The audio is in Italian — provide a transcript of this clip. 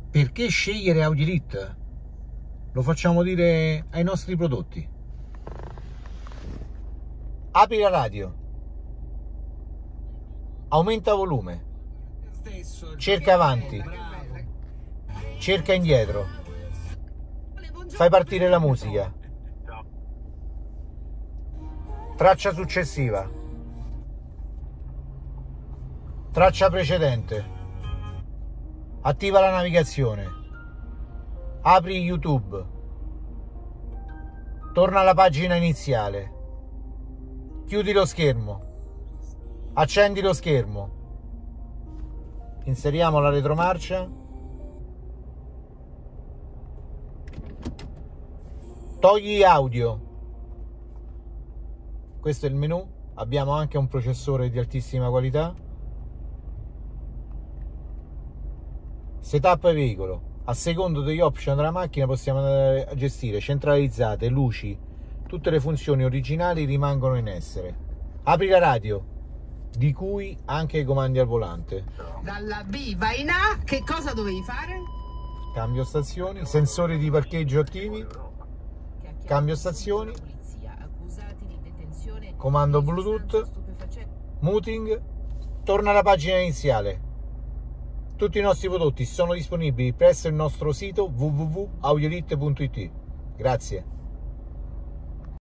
Perché scegliere Audiolite? Lo facciamo dire ai nostri prodotti. Apri la radio, aumenta volume, cerca avanti, cerca indietro, fai partire la musica, traccia successiva, traccia precedente, attiva la navigazione, apri YouTube, torna alla pagina iniziale, chiudi lo schermo, accendi lo schermo, inseriamo la retromarcia, togli audio. Questo è il menu, abbiamo anche un processore di altissima qualità. Setup veicolo, a secondo degli option della macchina possiamo andare a gestire centralizzate, luci, tutte le funzioni originali rimangono in essere. Apri la radio, di cui anche i comandi al volante. Dalla B vai in A, che cosa dovevi fare? Cambio stazioni, sensori di parcheggio attivi, cambio stazioni, comando Bluetooth, muting, torna alla pagina iniziale. Tutti i nostri prodotti sono disponibili presso il nostro sito www.audiolite.it. Grazie.